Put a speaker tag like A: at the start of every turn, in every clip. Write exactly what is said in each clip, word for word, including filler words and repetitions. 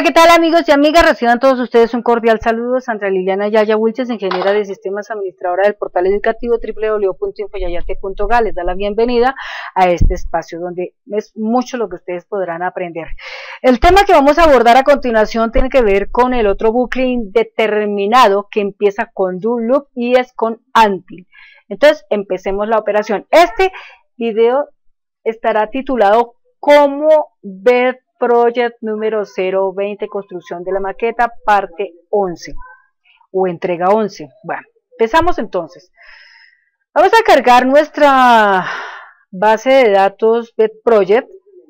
A: Hola, ¿qué tal amigos y amigas? Reciban todos ustedes un cordial saludo. Sandra Liliana Yaya Wilches, ingeniera de sistemas, administradora del portal educativo doble u doble u doble u punto infoyayate punto ga, les da la bienvenida a este espacio donde es mucho lo que ustedes podrán aprender. El tema que vamos a abordar a continuación tiene que ver con el otro bucle indeterminado que empieza con do loop y es con until. Entonces empecemos la operación. Este video estará titulado ¿Cómo ver Project número cero veinte, construcción de la maqueta, parte once o entrega once. Bueno, empezamos entonces. Vamos a cargar nuestra base de datos BetProject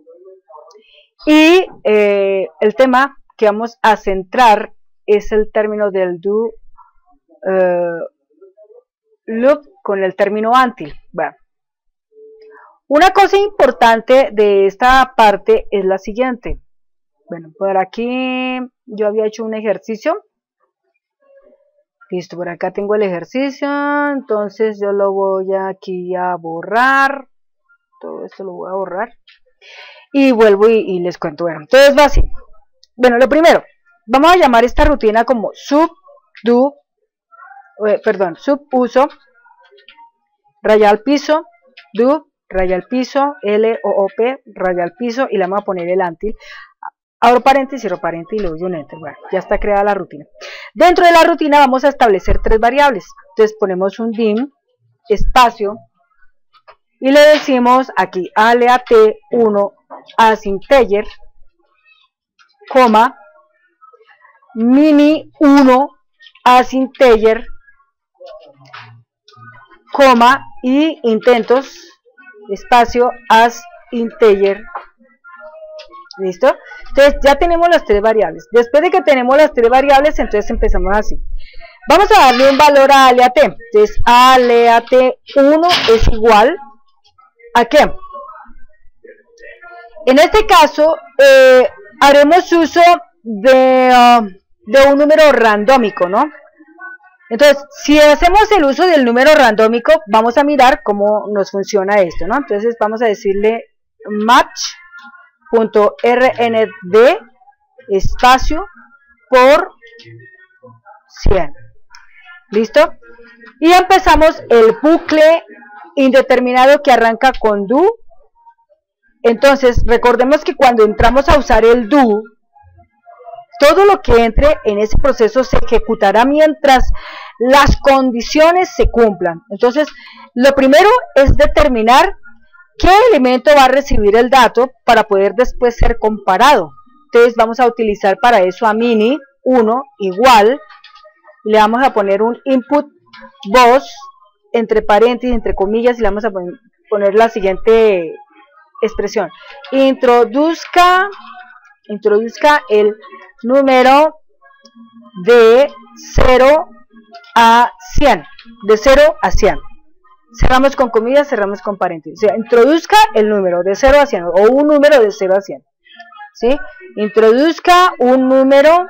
A: y eh, el tema que vamos a centrar es el término del do uh, loop con el término until. Bueno, una cosa importante de esta parte es la siguiente. Bueno, por aquí yo había hecho un ejercicio. Listo, por acá tengo el ejercicio. Entonces yo lo voy aquí a borrar. Todo esto lo voy a borrar. Y vuelvo y, y les cuento. Bueno, entonces va así. Bueno, lo primero, vamos a llamar esta rutina como sub do, eh, perdón, sub uso, raya al piso, do, raya al piso, L O O P, raya al piso, y le vamos a poner el until, abro paréntesis, cierro paréntesis y le doy un enter. Bueno, ya está creada la rutina. Dentro de la rutina vamos a establecer tres variables. Entonces ponemos un dim, espacio, y le decimos aquí aleat uno as integer, coma, mini uno as integer, coma, y intentos, espacio, as integer. ¿Listo? Entonces ya tenemos las tres variables. Después de que tenemos las tres variables, entonces empezamos así. Vamos a darle un valor a aleat. Entonces aleat uno es igual a ¿qué? En este caso eh, haremos uso de, uh, de un número randómico, ¿no? Entonces, si hacemos el uso del número randómico, vamos a mirar cómo nos funciona esto, ¿no? Entonces vamos a decirle match.rnd espacio por cien. ¿Listo? Y empezamos el bucle indeterminado que arranca con do. Entonces, recordemos que cuando entramos a usar el do, todo lo que entre en ese proceso se ejecutará mientras las condiciones se cumplan. Entonces, lo primero es determinar qué elemento va a recibir el dato para poder después ser comparado. Entonces, vamos a utilizar para eso a mini uno igual, le vamos a poner un input voz entre paréntesis, entre comillas, y le vamos a poner, poner la siguiente expresión. Introduzca, introduzca el número de cero a cien, de cero a cien. Cerramos con comillas, cerramos con paréntesis. O sea, introduzca el número de cero a cien, o un número de cero a cien. ¿Sí? Introduzca un número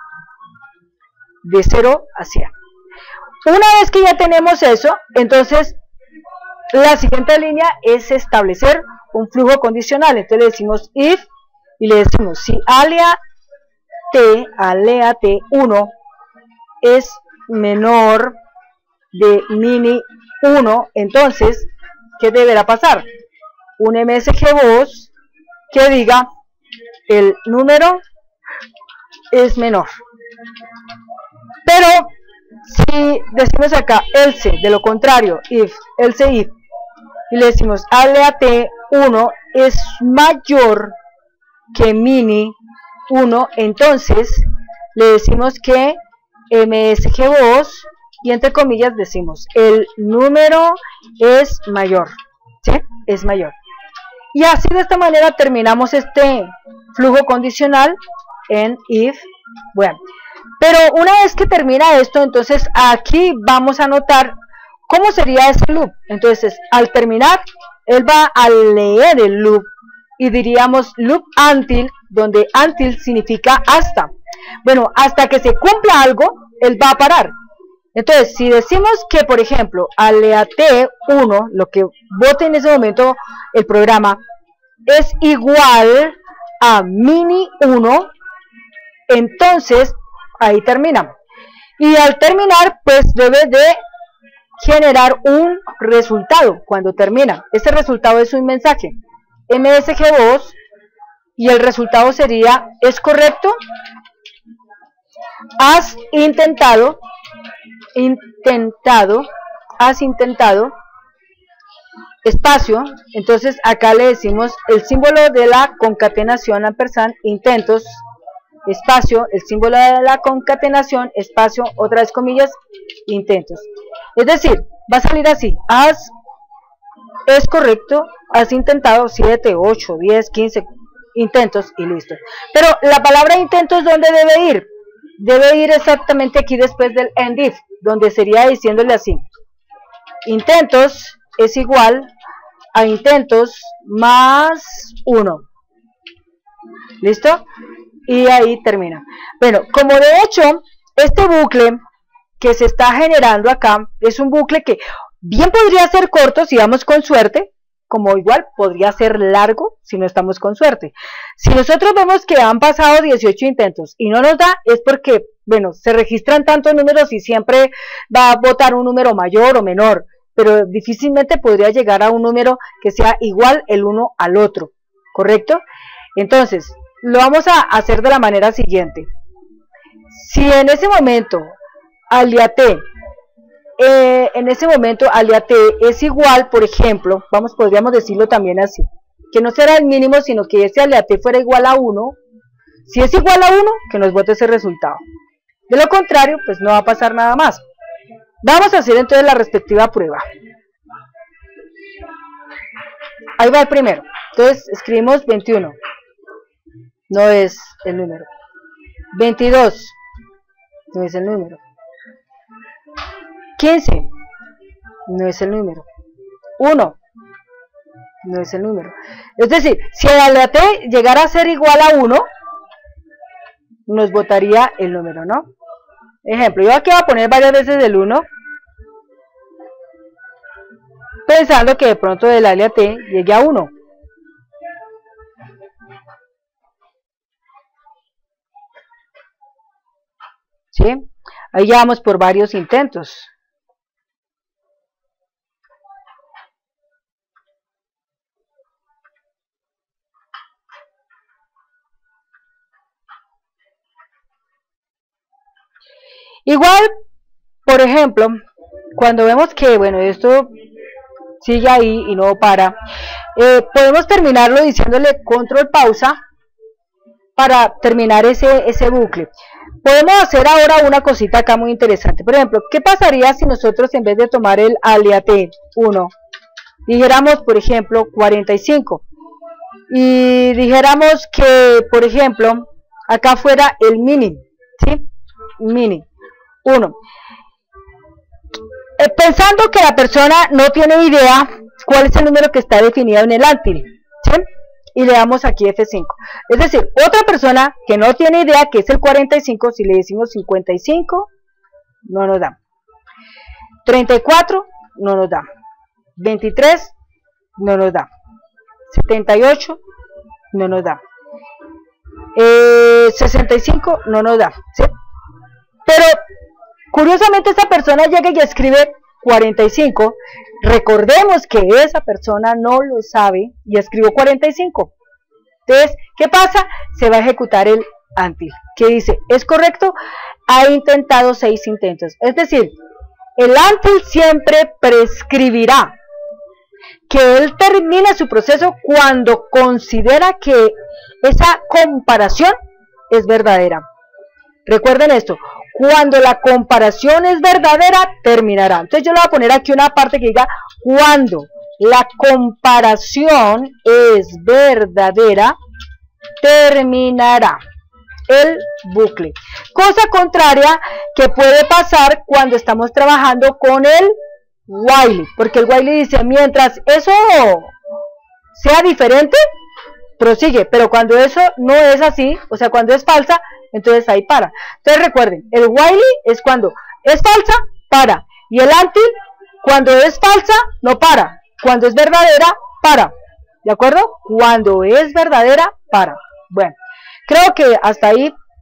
A: de cero a cien. Una vez que ya tenemos eso, entonces la siguiente línea es establecer un flujo condicional. Entonces le decimos if y le decimos si aleat aleat uno es menor de mini uno, entonces ¿qué deberá pasar? Un M S G voz que diga el número es menor. Pero si decimos acá else, de lo contrario, if, else if, y le decimos aleat uno es mayor que mini uno, entonces le decimos que M S G voz y entre comillas decimos el número es mayor, ¿sí? Es mayor. Y así de esta manera terminamos este flujo condicional en if. Bueno, pero una vez que termina esto, entonces aquí vamos a anotar cómo sería ese loop. Entonces al terminar, él va a leer el loop y diríamos loop until, donde until significa hasta. Bueno, hasta que se cumpla algo, él va a parar. Entonces, si decimos que, por ejemplo, aleat uno, lo que vote en ese momento el programa, es igual a mini uno, entonces ahí termina. Y al terminar, pues debe de generar un resultado cuando termina. Ese resultado es un mensaje M S G voz y el resultado sería: ¿es correcto? Has intentado, intentado, has intentado, espacio. Entonces acá le decimos el símbolo de la concatenación, ampersand, intentos, espacio, el símbolo de la concatenación, espacio, otra vez comillas, intentos. Es decir, va a salir así: has, es correcto, has intentado siete, ocho, diez, quince intentos y listo. Pero la palabra intentos, ¿dónde debe ir? Debe ir exactamente aquí después del end if, donde sería diciéndole así: intentos es igual a intentos más uno. ¿Listo? Y ahí termina. Bueno, como de hecho este bucle que se está generando acá es un bucle que bien podría ser corto si vamos con suerte, como igual podría ser largo si no estamos con suerte. Si nosotros vemos que han pasado dieciocho intentos y no nos da, es porque, bueno, se registran tantos números y siempre va a botar un número mayor o menor, pero difícilmente podría llegar a un número que sea igual el uno al otro, ¿correcto? Entonces, lo vamos a hacer de la manera siguiente. Si en ese momento alia t, eh, en ese momento alia t es igual, por ejemplo, vamos, podríamos decirlo también así, que no será el mínimo, sino que ese alia t fuera igual a uno. Si es igual a uno, que nos bote ese resultado. De lo contrario, pues no va a pasar nada más. Vamos a hacer entonces la respectiva prueba. Ahí va el primero. Entonces escribimos veintiuno. No es el número. veintidós. No es el número. quince. No es el número. uno. No es el número. Es decir, si el alia t llegara a ser igual a uno, nos botaría el número, ¿no? Ejemplo, yo aquí voy a poner varias veces el uno, pensando que de pronto el alia t llegue a uno. ¿Sí? Ahí ya vamos por varios intentos. Igual, por ejemplo, cuando vemos que, bueno, esto sigue ahí y no para, eh, podemos terminarlo diciéndole control pausa para terminar ese, ese bucle. Podemos hacer ahora una cosita acá muy interesante. Por ejemplo, ¿qué pasaría si nosotros en vez de tomar el alia t uno, dijéramos, por ejemplo, cuarenta y cinco? Y dijéramos que, por ejemplo, acá fuera el mini, ¿sí? Mini uno. Eh, pensando que la persona no tiene idea cuál es el número que está definido en el until, ¿sí? Y le damos aquí efe cinco. Es decir, otra persona que no tiene idea que es el cuarenta y cinco, si le decimos cincuenta y cinco, no nos da. treinta y cuatro, no nos da. veintitrés, no nos da. setenta y ocho, no nos da. Eh, sesenta y cinco, no nos da, ¿sí? Pero curiosamente esta persona llega y escribe cuarenta y cinco. Recordemos que esa persona no lo sabe y escribió cuarenta y cinco. Entonces, ¿qué pasa? Se va a ejecutar el until, que dice, ¿es correcto? Ha intentado seis intentos. Es decir, el until siempre prescribirá que él termina su proceso cuando considera que esa comparación es verdadera. Recuerden esto, cuando la comparación es verdadera, terminará. Entonces yo le voy a poner aquí una parte que diga, cuando la comparación es verdadera, terminará el bucle. Cosa contraria que puede pasar cuando estamos trabajando con el while, porque el while dice, mientras eso sea diferente, prosigue, pero cuando eso no es así, o sea, cuando es falsa, entonces ahí para. Entonces recuerden, el while es cuando es falsa, para, y el until, cuando es falsa, no para, cuando es verdadera, para, ¿de acuerdo? Cuando es verdadera, para. Bueno, creo que hasta ahí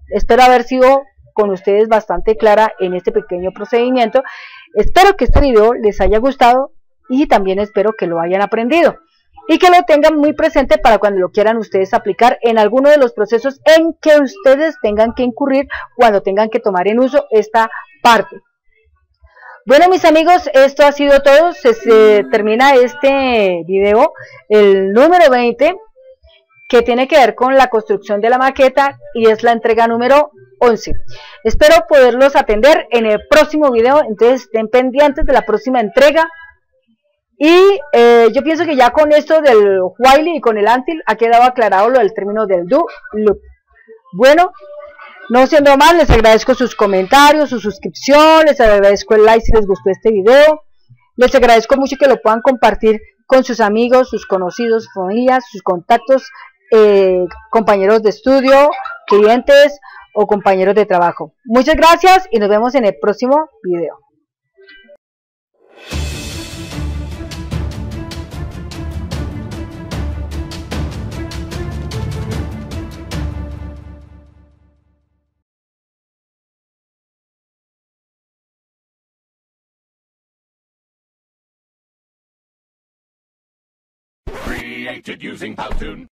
A: espero haber sido con ustedes bastante clara en este pequeño procedimiento. Espero que este video les haya gustado y también espero que lo hayan aprendido y que lo tengan muy presente para cuando lo quieran ustedes aplicar en alguno de los procesos en que ustedes tengan que incurrir cuando tengan que tomar en uso esta parte. Bueno, mis amigos, esto ha sido todo. Se, se termina este video, el número veinte, que tiene que ver con la construcción de la maqueta y es la entrega número once. Espero poderlos atender en el próximo video, entonces estén pendientes de la próxima entrega. Y eh, yo pienso que ya con esto del while y con el until ha quedado aclarado lo del término del do loop. Bueno, no siendo más, les agradezco sus comentarios, su suscripción, les agradezco el like si les gustó este video, les agradezco mucho que lo puedan compartir con sus amigos, sus conocidos, familias, sus contactos, eh, compañeros de estudio, clientes o compañeros de trabajo. Muchas gracias y nos vemos en el próximo video.
B: Created using Powtoon.